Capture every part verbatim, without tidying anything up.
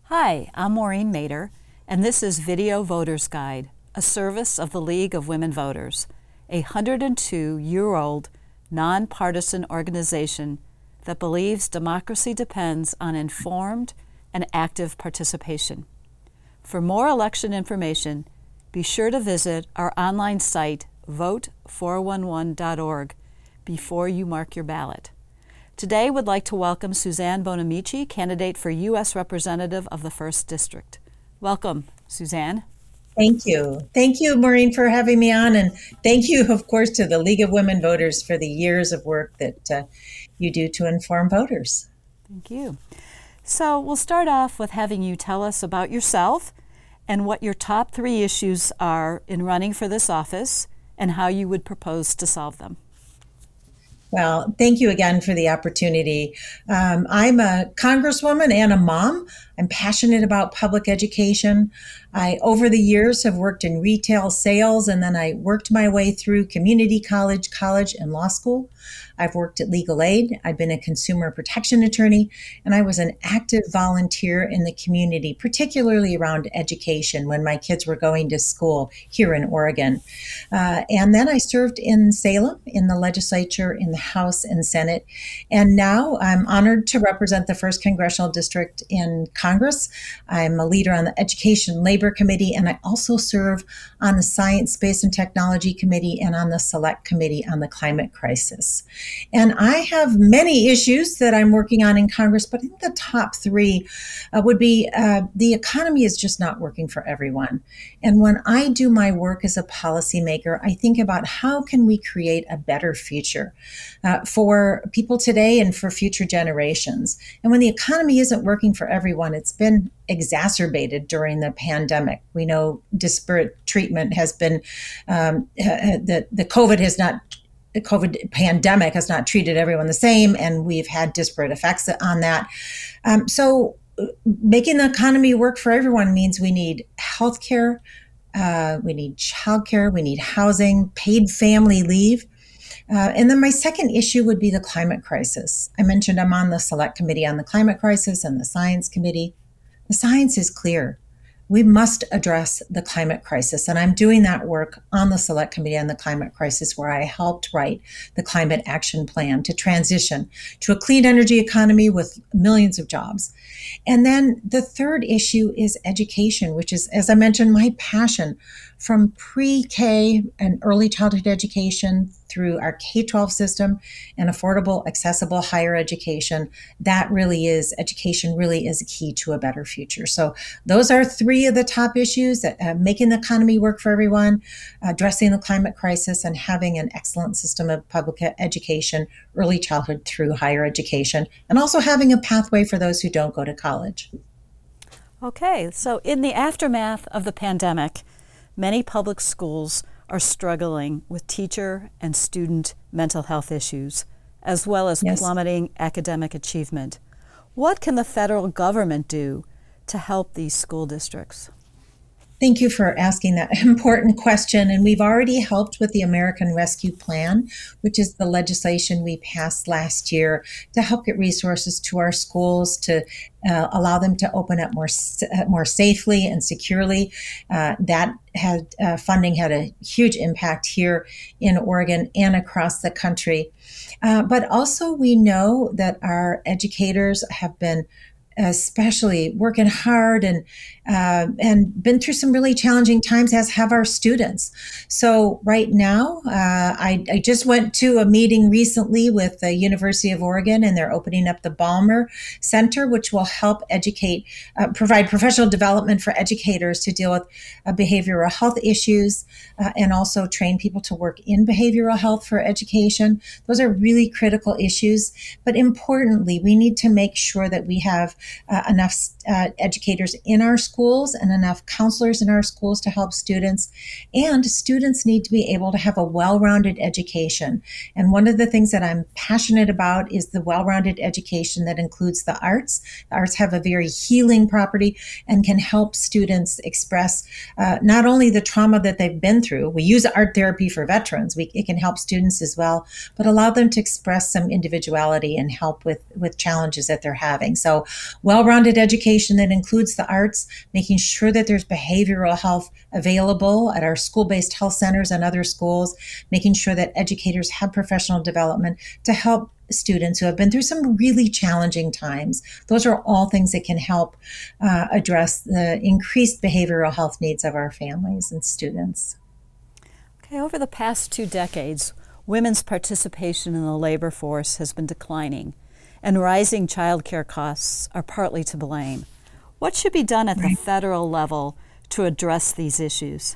Hi, I'm Maureen Mader, and this is Video Voters Guide, a service of the League of Women Voters, a one hundred two year old nonpartisan organization that believes democracy depends on informed and active participation. For more election information, be sure to visit our online site, vote four one one dot org, before you mark your ballot. Today, we'd like to welcome Suzanne Bonamici, candidate for U S Representative of the first District. Welcome, Suzanne. Thank you. Thank you, Maureen, for having me on. And thank you, of course, to the League of Women Voters for the years of work that uh, you do to inform voters. Thank you. So we'll start off with having you tell us about yourself and what your top three issues are in running for this office and how you would propose to solve them. Well, thank you again for the opportunity. Um, I'm a congresswoman and a mom. I'm passionate about public education. I, over the years, have worked in retail sales, and then I worked my way through community college, college, and law school. I've worked at legal aid. I've been a consumer protection attorney, and I was an active volunteer in the community, particularly around education when my kids were going to school here in Oregon. Uh, and then I served in Salem, in the legislature, in the House and Senate. And now I'm honored to represent the first congressional district in Congress. I'm a leader on the Education Labor Committee, and I also serve on the Science, Space, and Technology Committee and on the Select Committee on the Climate Crisis. And I have many issues that I'm working on in Congress, but I think the top three uh, would be uh, the economy is just not working for everyone. And when I do my work as a policymaker, I think about how can we create a better future uh, for people today and for future generations. And when the economy isn't working for everyone, it's been exacerbated during the pandemic. We know disparate treatment has been, um, uh, the, the COVID has not The COVID pandemic has not treated everyone the same, and we've had disparate effects on that. Um, so making the economy work for everyone means we need healthcare, uh, we need childcare, we need housing, paid family leave. Uh, and then my second issue would be the climate crisis. I mentioned I'm on the Select Committee on the Climate Crisis and the Science Committee. The science is clear. We must address the climate crisis. And I'm doing that work on the Select Committee on the Climate Crisis, where I helped write the Climate Action Plan to transition to a clean energy economy with millions of jobs. And then the third issue is education, which is, as I mentioned, my passion. From pre-K and early childhood education through our K twelve system and affordable, accessible higher education, that really is, education really is a key to a better future. So those are three of the top issues, that uh, making the economy work for everyone, addressing the climate crisis, and having an excellent system of public education, early childhood through higher education, and also having a pathway for those who don't go to college. Okay, so in the aftermath of the pandemic, many public schools are struggling with teacher and student mental health issues, as well as Yes. plummeting academic achievement. What can the federal government do to help these school districts? Thank you for asking that important question. And we've already helped with the American Rescue Plan, which is the legislation we passed last year to help get resources to our schools to uh, allow them to open up more more safely and securely. Uh, that had uh, funding had a huge impact here in Oregon and across the country. Uh, but also we know that our educators have been especially working hard and uh, and been through some really challenging times, as have our students. So right now, uh, I, I just went to a meeting recently with the University of Oregon, and they're opening up the Balmer Center, which will help educate, uh, provide professional development for educators to deal with uh, behavioral health issues, uh, and also train people to work in behavioral health for education. Those are really critical issues. But importantly, we need to make sure that we have uh, enough uh, educators in our schools and enough counselors in our schools to help students. And students need to be able to have a well-rounded education. And one of the things that I'm passionate about is the well-rounded education that includes the arts. The arts have a very healing property and can help students express uh, not only the trauma that they've been through. We use art therapy for veterans. We, it can help students as well, but allow them to express some individuality and help with, with challenges that they're having. So well-rounded education that includes the arts, making sure that there's behavioral health available at our school-based health centers and other schools, making sure that educators have professional development to help students who have been through some really challenging times. Those are all things that can help uh, address the increased behavioral health needs of our families and students. Okay, over the past two decades, women's participation in the labor force has been declining, and rising child care costs are partly to blame. What should be done at right. the federal level to address these issues?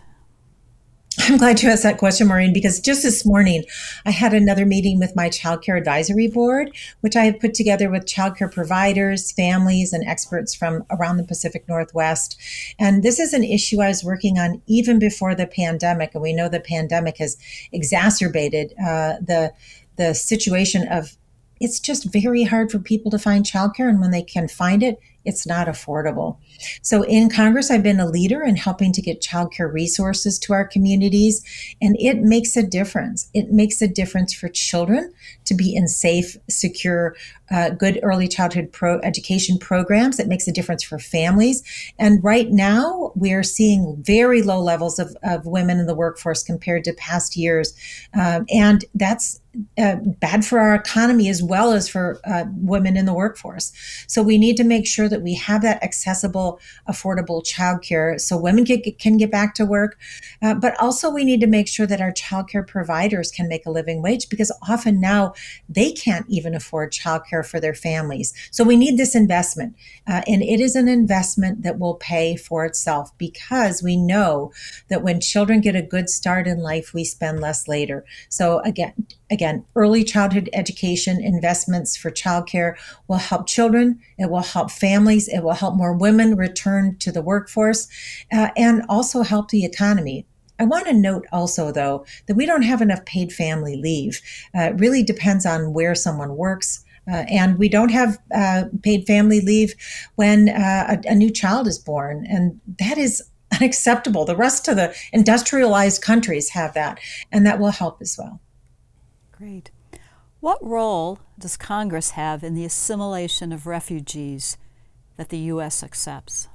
I'm glad you asked that question, Maureen, because just this morning I had another meeting with my Child Care Advisory Board, which I have put together with child care providers, families, and experts from around the Pacific Northwest. And this is an issue I was working on even before the pandemic. And we know the pandemic has exacerbated uh, the, the situation of it's just very hard for people to find childcare, and when they can find it, it's not affordable. So in Congress, I've been a leader in helping to get childcare resources to our communities, and it makes a difference. It makes a difference for children to be in safe, secure, uh, good early childhood pro education programs. It makes a difference for families. And right now, we are seeing very low levels of, of women in the workforce compared to past years. Um, and that's Uh, bad for our economy as well as for uh, women in the workforce. So we need to make sure that we have that accessible, affordable childcare so women can, can get back to work. Uh, but also we need to make sure that our childcare providers can make a living wage, because often now they can't even afford childcare for their families. So we need this investment. Uh, and it is an investment that will pay for itself, because we know that when children get a good start in life, we spend less later. So again, Again, early childhood education investments for childcare will help children, it will help families, it will help more women return to the workforce, uh, and also help the economy. I want to note also, though, that we don't have enough paid family leave. Uh, it really depends on where someone works. Uh, and we don't have uh, paid family leave when uh, a, a new child is born. And that is unacceptable. The rest of the industrialized countries have that, and that will help as well. Great. What role does Congress have in the assimilation of refugees that the U S accepts?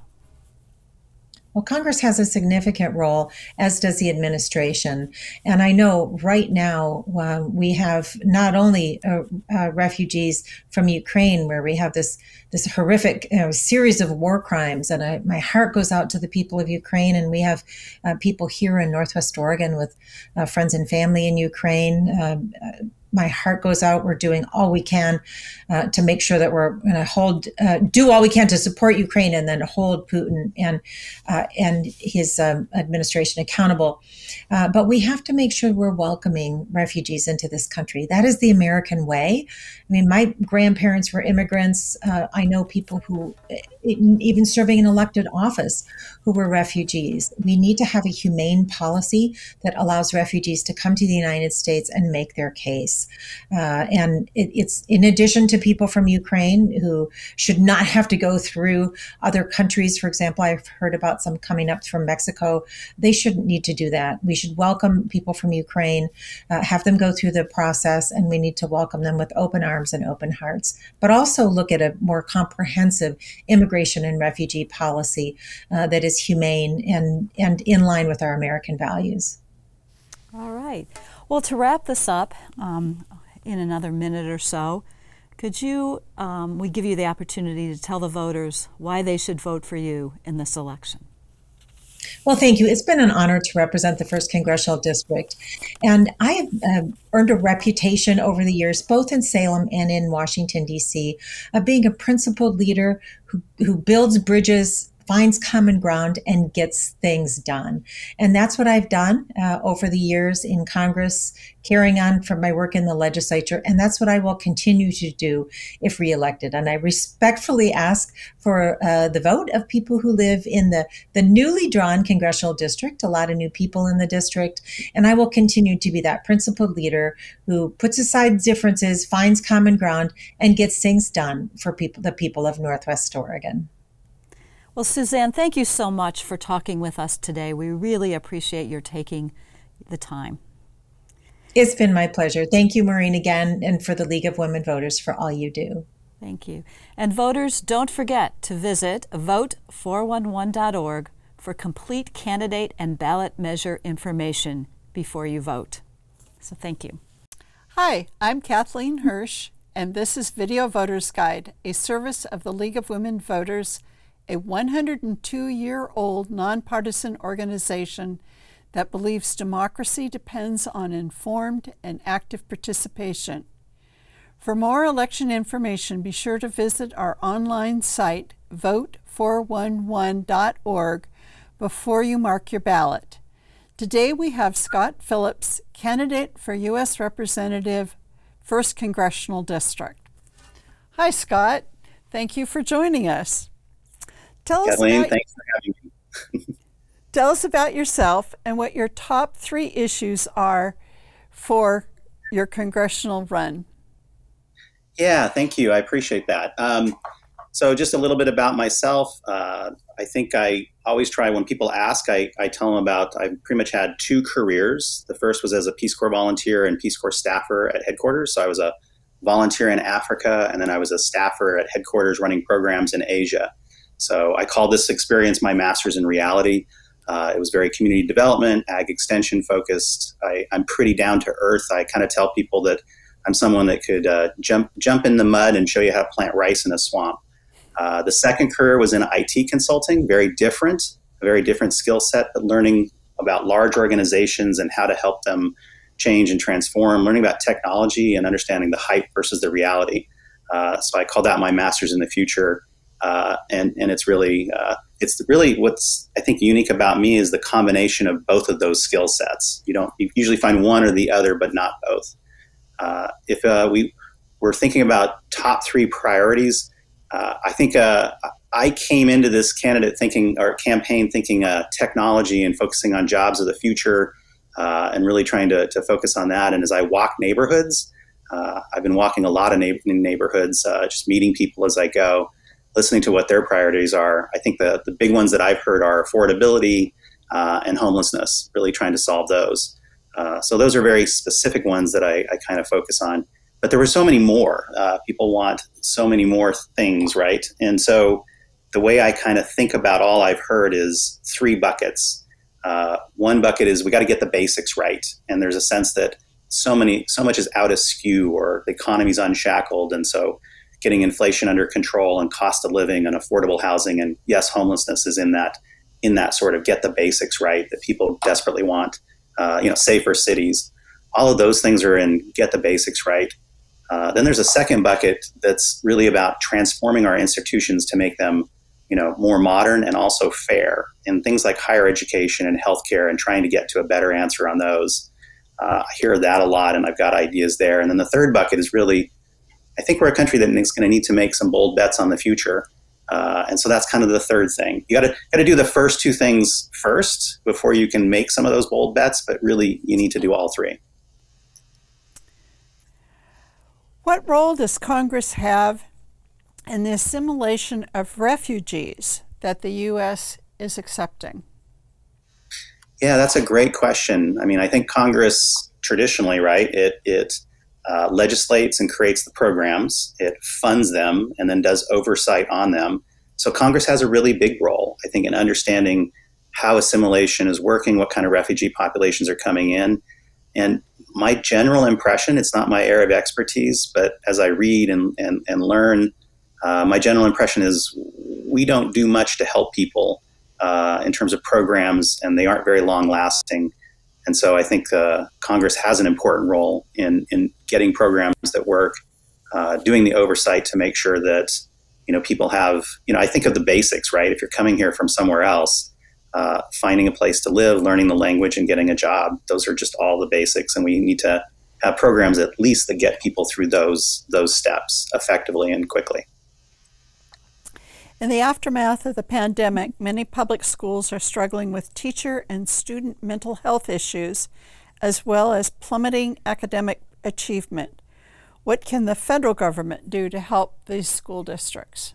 Well, Congress has a significant role, as does the administration. And I know right now uh, we have not only uh, uh, refugees from Ukraine, where we have this this horrific you know, series of war crimes. And I, my heart goes out to the people of Ukraine. And we have uh, people here in Northwest Oregon with uh, friends and family in Ukraine. Uh, My heart goes out. We're doing all we can uh, to make sure that we're going to hold, uh, do all we can to support Ukraine, and then hold Putin and uh, and his um, administration accountable. Uh, but we have to make sure we're welcoming refugees into this country. That is the American way. I mean, my grandparents were immigrants. Uh, I know people who, even serving in elected office, who were refugees. We need to have a humane policy that allows refugees to come to the United States and make their case. Uh, and it, it's in addition to people from Ukraine who should not have to go through other countries. For example, I've heard about some coming up from Mexico. They shouldn't need to do that. We should welcome people from Ukraine, uh, have them go through the process, and we need to welcome them with open arms and open hearts, but also look at a more comprehensive immigration and refugee policy uh, that is humane and, and in line with our American values. All right. Well, to wrap this up um, in another minute or so, could you, um, we give you the opportunity to tell the voters why they should vote for you in this election. Well, thank you. It's been an honor to represent the first Congressional District. And I have uh, earned a reputation over the years, both in Salem and in Washington, D C, of being a principled leader who, who builds bridges, finds common ground, and gets things done. And that's what I've done uh, over the years in Congress, carrying on from my work in the legislature. And that's what I will continue to do if reelected. And I respectfully ask for uh, the vote of people who live in the, the newly drawn congressional district, a lot of new people in the district. And I will continue to be that principled leader who puts aside differences, finds common ground, and gets things done for people, the people of Northwest Oregon. Well, Suzanne, thank you so much for talking with us today. We really appreciate your taking the time. It's been my pleasure. Thank you, Maureen, again, and for the League of Women Voters for all you do. Thank you. And voters, don't forget to visit vote four one one dot org for complete candidate and ballot measure information before you vote. So thank you. Hi, I'm Kathleen Hirsch, and this is Video Voters Guide, a service of the League of Women Voters, a one hundred two year old nonpartisan organization that believes democracy depends on informed and active participation. For more election information, be sure to visit our online site, vote four one one dot org, before you mark your ballot. Today we have Scott Phillips, candidate for U S Representative, first Congressional District. Hi, Scott. Thank you for joining us. Tell Kathleen, us about, thanks for having me. Tell us about yourself and what your top three issues are for your congressional run. Yeah, thank you. I appreciate that. Um, so just a little bit about myself. Uh, I think I always try, when people ask, I, I tell them about, I pretty much had two careers. The first was as a Peace Corps volunteer and Peace Corps staffer at headquarters. So I was a volunteer in Africa, and then I was a staffer at headquarters running programs in Asia. So I call this experience my master's in reality. Uh, it was very community development, ag extension focused. I, I'm pretty down to earth. I kind of tell people that I'm someone that could uh, jump jump in the mud and show you how to plant rice in a swamp. Uh, the second career was in I T consulting, very different, a very different skill set, but learning about large organizations and how to help them change and transform, learning about technology and understanding the hype versus the reality. Uh, so I call that my master's in the future. Uh, and, and it's really, uh, it's really what's, I think, unique about me is the combination of both of those skill sets. You don't, you usually find one or the other, but not both. Uh, if uh, we were thinking about top three priorities, uh, I think uh, I came into this candidate thinking, or campaign thinking uh, technology and focusing on jobs of the future, uh, and really trying to, to focus on that. And as I walk neighborhoods, uh, I've been walking a lot of neighbor neighborhoods, uh, just meeting people as I go, listening to what their priorities are. I think the, the big ones that I've heard are affordability uh, and homelessness, really trying to solve those. Uh, so those are very specific ones that I, I kind of focus on. But there were so many more. Uh, people want so many more things, right? And so the way I kind of think about all I've heard is three buckets. Uh, one bucket is we got to get the basics right. And there's a sense that so many, so much is out of skew, or the economy's unshackled. And so getting inflation under control and cost of living and affordable housing, and yes, homelessness is in that, in that sort of get the basics right that people desperately want. Uh, you know, safer cities. All of those things are in get the basics right. Uh, then there's a second bucket that's really about transforming our institutions to make them, you know, more modern and also fair in things like higher education and healthcare, and trying to get to a better answer on those. Uh, I hear that a lot, and I've got ideas there. And then the third bucket is really, I think we're a country that is going to need to make some bold bets on the future. Uh, and so that's kind of the third thing. You got to got to do the first two things first before you can make some of those bold bets, but really you need to do all three. What role does Congress have in the assimilation of refugees that the U S is accepting? Yeah, that's a great question. I mean, I think Congress traditionally, right, it, it uh, legislates and creates the programs, it funds them, and then does oversight on them. So Congress has a really big role, I think, in understanding how assimilation is working, what kind of refugee populations are coming in. And my general impression, it's not my area of expertise, but as I read and, and, and learn, uh, my general impression is we don't do much to help people uh, in terms of programs, and they aren't very long lasting. And so I think uh, Congress has an important role in, in getting programs that work, uh, doing the oversight to make sure that, you know, people have, you know, I think of the basics, right? If you're coming here from somewhere else, uh, finding a place to live, learning the language, and getting a job, those are just all the basics. And we need to have programs at least that get people through those, those steps effectively and quickly. In the aftermath of the pandemic, many public schools are struggling with teacher and student mental health issues, as well as plummeting academic achievement. What can the federal government do to help these school districts?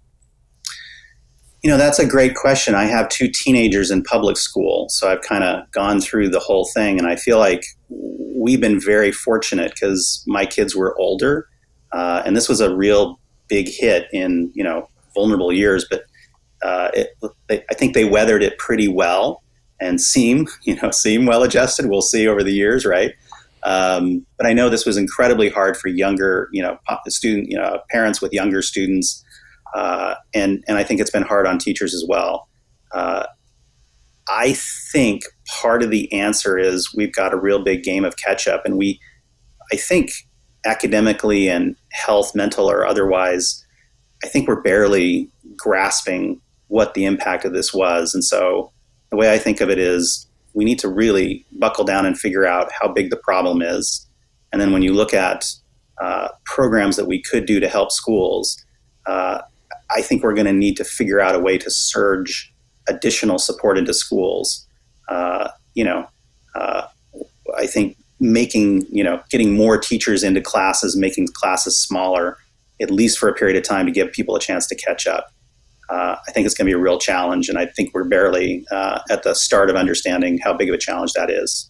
You know, that's a great question. I have two teenagers in public school, so I've kind of gone through the whole thing, and I feel like we've been very fortunate because my kids were older, uh, and this was a real big hit in, you know, vulnerable years, but uh, it, they, I think they weathered it pretty well and seem, you know, seem well adjusted. We'll see over the years, right? Um, but I know this was incredibly hard for younger, you know, student, you know, parents with younger students, uh, and and I think it's been hard on teachers as well. Uh, I think part of the answer is we've got a real big game of catch up, and we, I think, academically and health, mental or otherwise, I think we're barely grasping what the impact of this was. And so the way I think of it is, we need to really buckle down and figure out how big the problem is. And then when you look at uh, programs that we could do to help schools, uh, I think we're going to need to figure out a way to surge additional support into schools. Uh, you know, uh, I think making, you know, getting more teachers into classes, making classes smaller, at least for a period of time to give people a chance to catch up. Uh, I think it's going to be a real challenge, and I think we're barely uh, at the start of understanding how big of a challenge that is.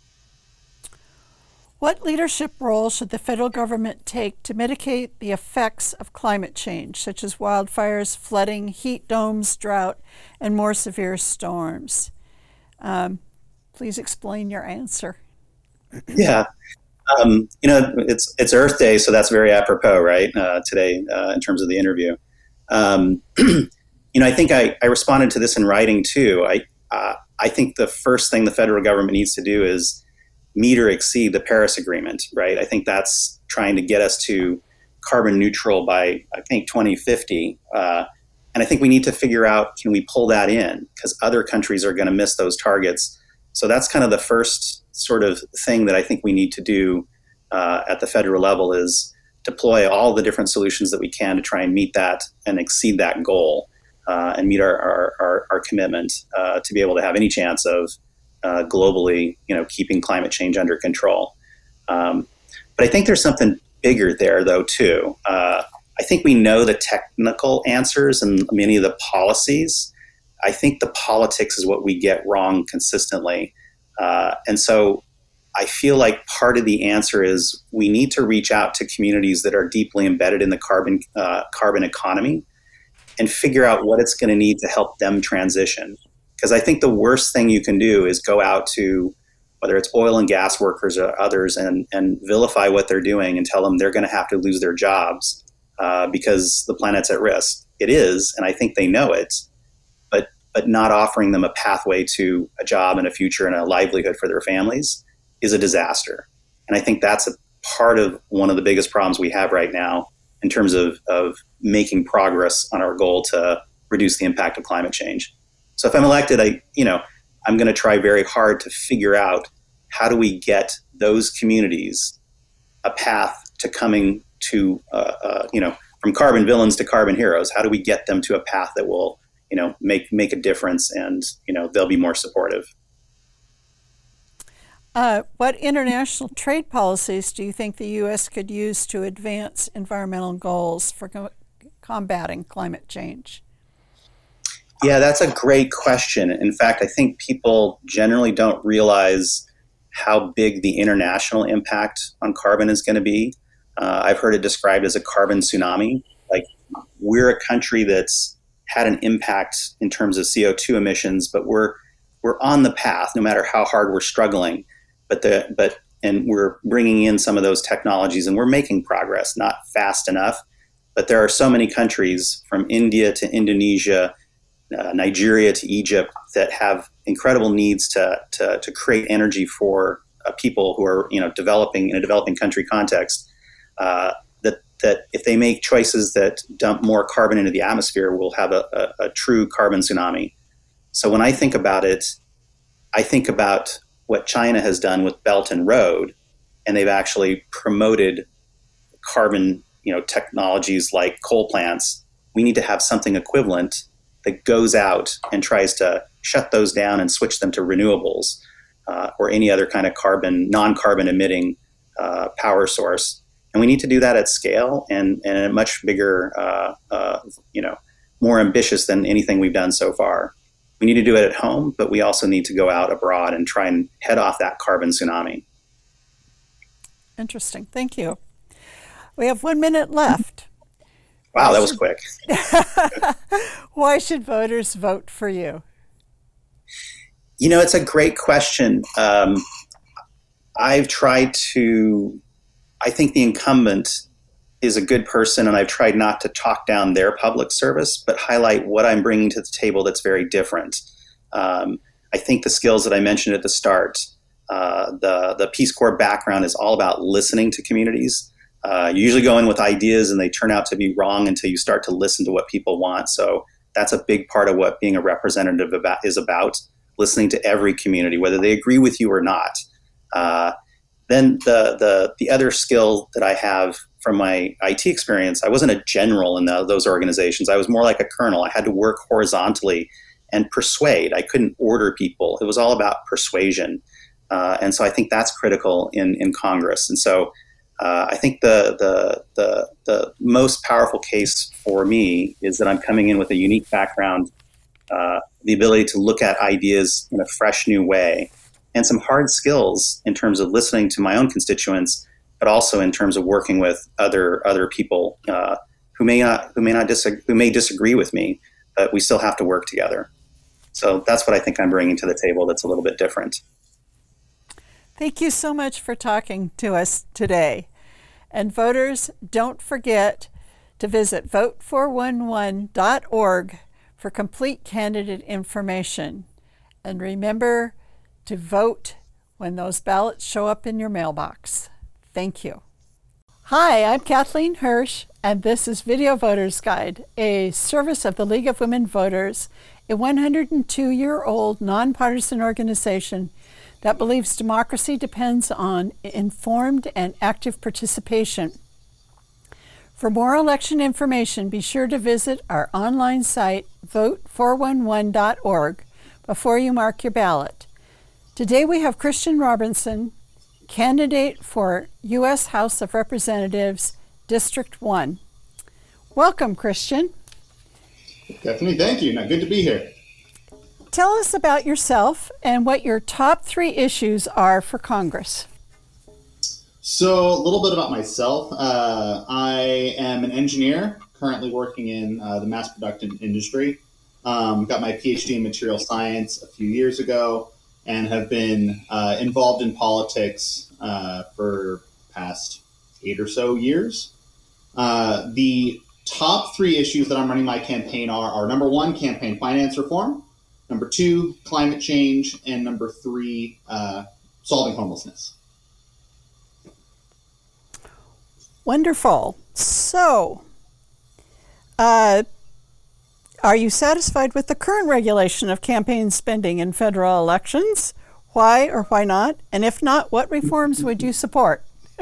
What leadership role should the federal government take to mitigate the effects of climate change, such as wildfires, flooding, heat domes, drought, and more severe storms? Um, please explain your answer. Yeah. Um, you know, it's it's Earth Day, so that's very apropos, right, uh, today uh, in terms of the interview. Um, you know, I think I, I responded to this in writing too. I uh, I think the first thing the federal government needs to do is meet or exceed the Paris Agreement, right? I think that's trying to get us to carbon neutral by, I think, twenty fifty. Uh, and I think we need to figure out, can we pull that in? Because other countries are going to miss those targets. So that's kind of the first sort of thing that I think we need to do uh, at the federal level, is deploy all the different solutions that we can to try and meet that and exceed that goal uh, and meet our, our, our, our commitment uh, to be able to have any chance of uh, globally, you know, keeping climate change under control. Um, but I think there's something bigger there, though, too. Uh, I think we know the technical answers and many of the policies. I think the politics is what we get wrong consistently. Uh, and so I feel like part of the answer is we need to reach out to communities that are deeply embedded in the carbon uh, carbon economy and figure out what it's going to need to help them transition. Because I think the worst thing you can do is go out to, whether it's oil and gas workers or others, and, and vilify what they're doing and tell them they're going to have to lose their jobs uh, because the planet's at risk. It is, and I think they know it, but but not offering them a pathway to a job and a future and a livelihood for their families is a disaster. And I think that's a part of one of the biggest problems we have right now in terms of, of making progress on our goal to reduce the impact of climate change. So if I'm elected, I, you know, I'm going to try very hard to figure out how do we get those communities a path to coming to, uh, uh, you know, from carbon villains to carbon heroes. How do we get them to a path that will, you know, make, make a difference, and, you know, they'll be more supportive. Uh, what international trade policies do you think the U S could use to advance environmental goals for co- combating climate change? Yeah, that's a great question. In fact, I think people generally don't realize how big the international impact on carbon is going to be. Uh, I've heard it described as a carbon tsunami. Like, we're a country that's had an impact in terms of C O two emissions, but we're we're on the path, no matter how hard we're struggling. But the but and we're bringing in some of those technologies, and we're making progress, not fast enough. But there are so many countries, from India to Indonesia, uh, Nigeria to Egypt, that have incredible needs to to, to create energy for uh, people who are, you know, developing in a developing country context. Uh, that that if they make choices that dump more carbon into the atmosphere, we'll have a, a, a true carbon tsunami. So when I think about it, I think about what China has done with Belt and Road, and they've actually promoted carbon, you know, technologies like coal plants. We need to have something equivalent that goes out and tries to shut those down and switch them to renewables uh, or any other kind of carbon, non-carbon emitting uh, power source. And we need to do that at scale and, and a much bigger, uh, uh, you know, more ambitious than anything we've done so far. We need to do it at home, but we also need to go out abroad and try and head off that carbon tsunami. Interesting. Thank you. We have one minute left. Wow, Why that was should- quick. Why should voters vote for you? You know, it's a great question. Um, I've tried to, I think the incumbent is a good person, and I've tried not to talk down their public service, but highlight what I'm bringing to the table that's very different. Um, I think the skills that I mentioned at the start, uh, the, the Peace Corps background is all about listening to communities. Uh, you usually go in with ideas and they turn out to be wrong until you start to listen to what people want. So that's a big part of what being a representative about, is about, listening to every community, whether they agree with you or not. Uh, then the, the, the other skill that I have from my I T experience, I wasn't a general in the, those organizations. I was more like a colonel. I had to work horizontally and persuade. I couldn't order people. It was all about persuasion. Uh, and so I think that's critical in, in Congress. And so Uh, I think the, the the the most powerful case for me is that I'm coming in with a unique background, uh, the ability to look at ideas in a fresh new way, and some hard skills in terms of listening to my own constituents, but also in terms of working with other other people uh, who may not who may not disagree, who may disagree with me, but we still have to work together. So that's what I think I'm bringing to the table. That's a little bit different. Thank you so much for talking to us today. And voters, don't forget to visit vote four one one dot org for complete candidate information. And remember to vote when those ballots show up in your mailbox. Thank you. Hi, I'm Kathleen Hirsch, and this is Video Voters Guide, a service of the League of Women Voters, a one hundred two year old nonpartisan organization that believes democracy depends on informed and active participation. For more election information, be sure to visit our online site, vote four one one dot org, before you mark your ballot. Today we have Christian Robertson, candidate for U S House of Representatives, District one. Welcome, Christian. Definitely, thank you. Now, good to be here. Tell us about yourself and what your top three issues are for Congress. So, a little bit about myself. Uh, I am an engineer, currently working in uh, the mass production industry. Um, got my PhD in material science a few years ago and have been uh, involved in politics uh, for past eight or so years. Uh, the top three issues that I'm running my campaign are, are number one, campaign finance reform. Number two, climate change, and number three, uh, solving homelessness. Wonderful. So, uh, are you satisfied with the current regulation of campaign spending in federal elections? Why or why not? And if not, what reforms would you support?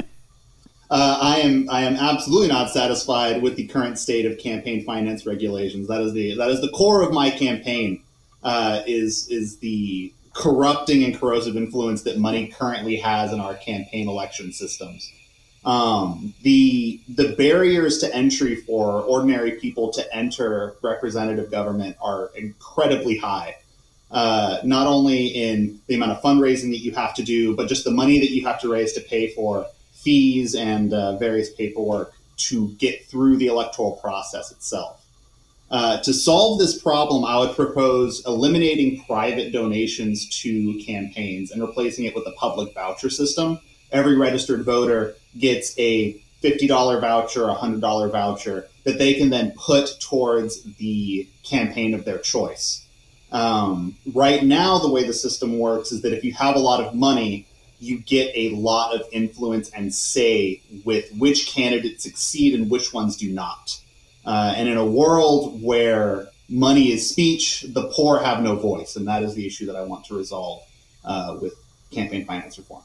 Uh, I am I am absolutely not satisfied with the current state of campaign finance regulations. That is the that is the core of my campaign. Uh, is is the corrupting and corrosive influence that money currently has in our campaign election systems. Um, the the barriers to entry for ordinary people to enter representative government are incredibly high. Uh, not only in the amount of fundraising that you have to do, but just the money that you have to raise to pay for fees and uh, various paperwork to get through the electoral process itself. Uh, to solve this problem, I would propose eliminating private donations to campaigns and replacing it with a public voucher system. Every registered voter gets a fifty dollar voucher, a one hundred dollar voucher that they can then put towards the campaign of their choice. Um, right now, the way the system works is that if you have a lot of money, you get a lot of influence and say with which candidates succeed and which ones do not. Uh, and in a world where money is speech, the poor have no voice. And that is the issue that I want to resolve uh, with campaign finance reform.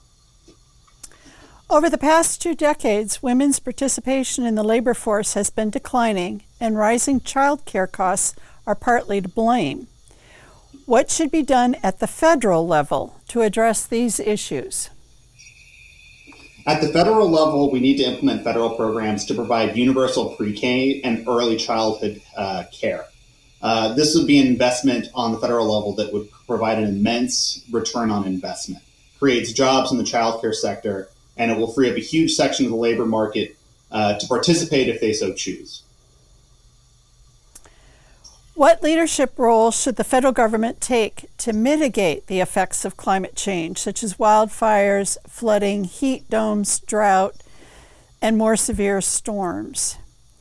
Over the past two decades, women's participation in the labor force has been declining, and rising child care costs are partly to blame. What should be done at the federal level to address these issues? At the federal level, we need to implement federal programs to provide universal pre-K and early childhood uh, care. Uh, this would be an investment on the federal level that would provide an immense return on investment, creates jobs in the child care sector, and it will free up a huge section of the labor market uh, to participate if they so choose. What leadership role should the federal government take to mitigate the effects of climate change, such as wildfires, flooding, heat domes, drought, and more severe storms?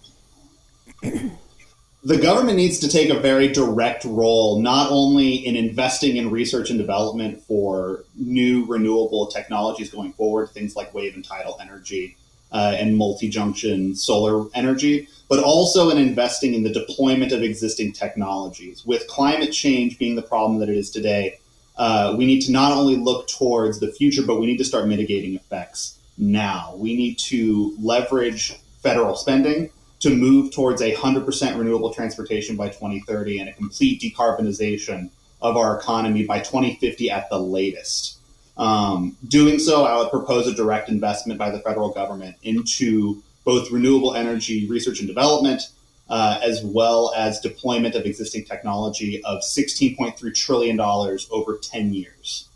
The government needs to take a very direct role, not only in investing in research and development for new renewable technologies going forward, things like wave and tidal energy uh, and multi-junction solar energy, but also in investing in the deployment of existing technologies. With climate change being the problem that it is today, uh, we need to not only look towards the future, but we need to start mitigating effects now. We need to leverage federal spending to move towards a one hundred percent renewable transportation by twenty thirty and a complete decarbonization of our economy by twenty fifty at the latest. Um, doing so, I would propose a direct investment by the federal government into both renewable energy research and development, uh, as well as deployment of existing technology of sixteen point three trillion dollars over ten years.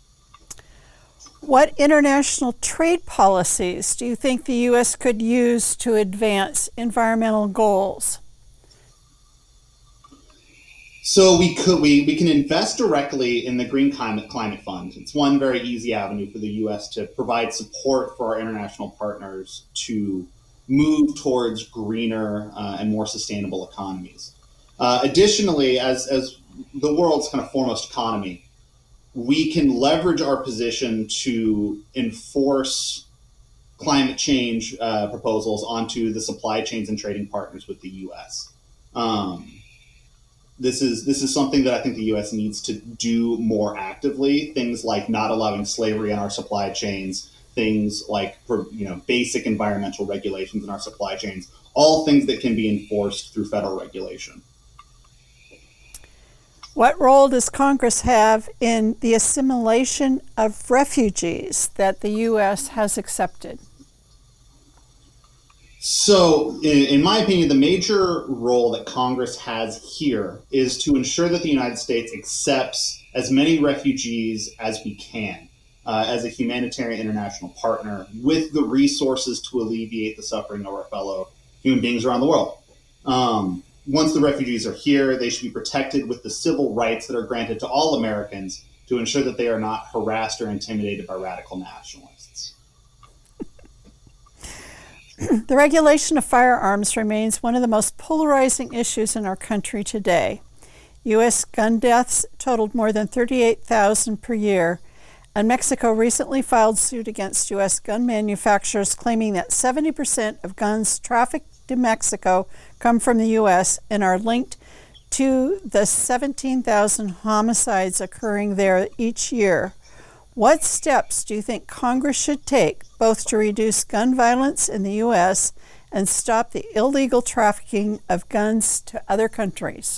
What international trade policies do you think the U S could use to advance environmental goals? So we could we, we can invest directly in the Green Climate Climate Fund. It's one very easy avenue for the U S to provide support for our international partners to move towards greener uh, and more sustainable economies. Uh, additionally, as, as the world's kind of foremost economy, we can leverage our position to enforce climate change uh, proposals onto the supply chains and trading partners with the U S. Um, this is this is something that I think the U S needs to do more actively. Things like not allowing slavery in our supply chains, things like for, you know, basic environmental regulations in our supply chains, all things that can be enforced through federal regulation. What role does Congress have in the assimilation of refugees that the U S has accepted? So, in, in my opinion, the major role that Congress has here is to ensure that the United States accepts as many refugees as we can uh, as a humanitarian international partner with the resources to alleviate the suffering of our fellow human beings around the world. Um, Once the refugees are here, they should be protected with the civil rights that are granted to all Americans to ensure that they are not harassed or intimidated by radical nationalists. The regulation of firearms remains one of the most polarizing issues in our country today. U S gun deaths totaled more than thirty-eight thousand per year, and Mexico recently filed suit against U S gun manufacturers, claiming that seventy percent of guns trafficked to Mexico come from the U S and are linked to the seventeen thousand homicides occurring there each year. What steps do you think Congress should take both to reduce gun violence in the U S and stop the illegal trafficking of guns to other countries?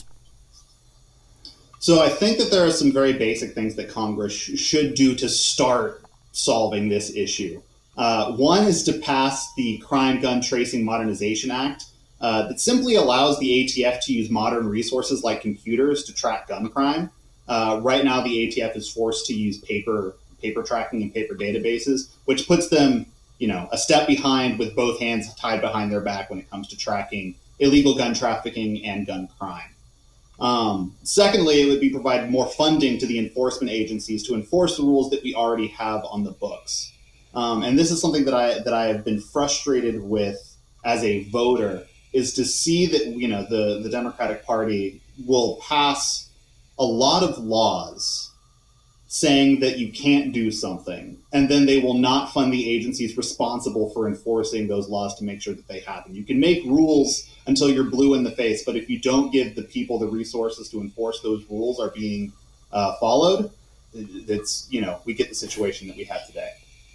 So I think that there are some very basic things that Congress sh- should do to start solving this issue. Uh, one is to pass the Crime Gun Tracing Modernization Act uh, that simply allows the A T F to use modern resources like computers to track gun crime. Uh, right now, the A T F is forced to use paper paper tracking and paper databases, which puts them, you know, a step behind with both hands tied behind their back when it comes to tracking illegal gun trafficking and gun crime. Um, secondly, it would be provide more funding to the enforcement agencies to enforce the rules that we already have on the books. Um, and this is something that I that I have been frustrated with as a voter, is to see that, you know, the, the Democratic Party will pass a lot of laws saying that you can't do something, and then they will not fund the agencies responsible for enforcing those laws to make sure that they happen. You can make rules until you're blue in the face, but if you don't give the people the resources to enforce those rules are being uh, followed, it's, you know, we get the situation that we have today.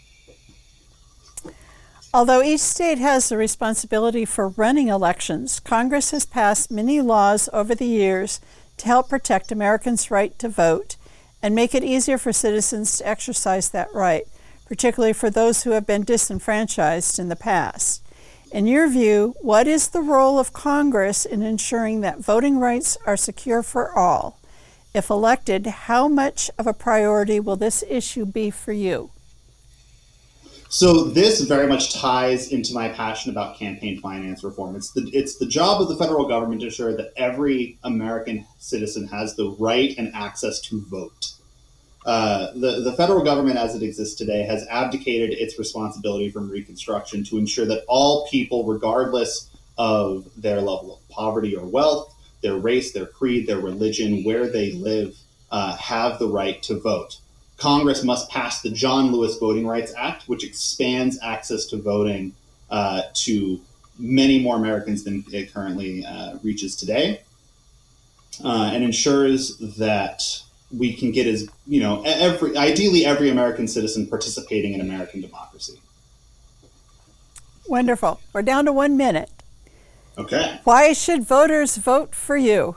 Although each state has the responsibility for running elections, Congress has passed many laws over the years to help protect Americans' right to vote and make it easier for citizens to exercise that right, particularly for those who have been disenfranchised in the past. In your view, what is the role of Congress in ensuring that voting rights are secure for all? If elected, how much of a priority will this issue be for you? So this very much ties into my passion about campaign finance reform. It's the, it's the job of the federal government to ensure that every American citizen has the right and access to vote. Uh, the, the federal government as it exists today has abdicated its responsibility from Reconstruction to ensure that all people, regardless of their level of poverty or wealth, their race, their creed, their religion, where they live, uh, have the right to vote. Congress must pass the John Lewis Voting Rights Act, which expands access to voting uh, to many more Americans than it currently uh, reaches today, uh, and ensures that we can get as, you know, every, ideally every American citizen participating in American democracy. Wonderful. We're down to one minute. Okay. Why should voters vote for you?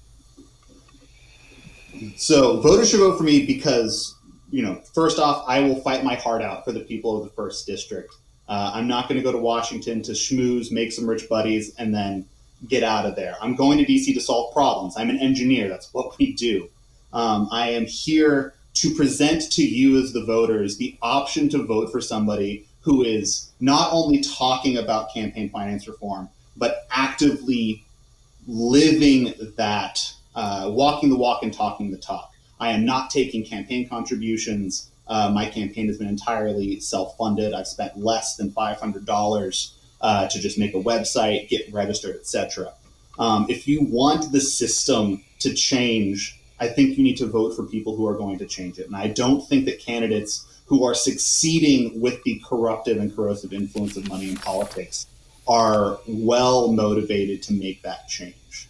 So voters should vote for me because, you know, first off, I will fight my heart out for the people of the first district. Uh, I'm not going to go to Washington to schmooze, make some rich buddies, and then get out of there. I'm going to D C to solve problems. I'm an engineer. That's what we do. Um, I am here to present to you as the voters the option to vote for somebody who is not only talking about campaign finance reform, but actively living that, uh, walking the walk and talking the talk. I am not taking campaign contributions. Uh, my campaign has been entirely self-funded. I've spent less than five hundred dollars uh, to just make a website, get registered, et cetera. Um, if you want the system to change, I think you need to vote for people who are going to change it. And I don't think that candidates who are succeeding with the corruptive and corrosive influence of money in politics are well motivated to make that change.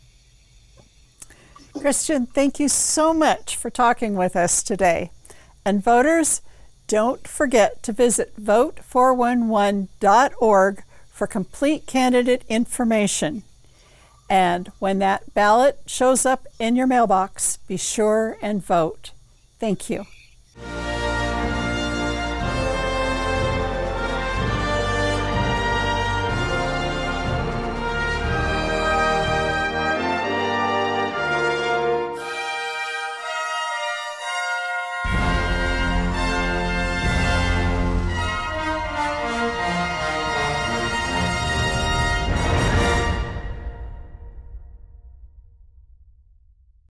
Christian, thank you so much for talking with us today. And voters, don't forget to visit vote four one one dot org for complete candidate information. And when that ballot shows up in your mailbox, be sure and vote. Thank you.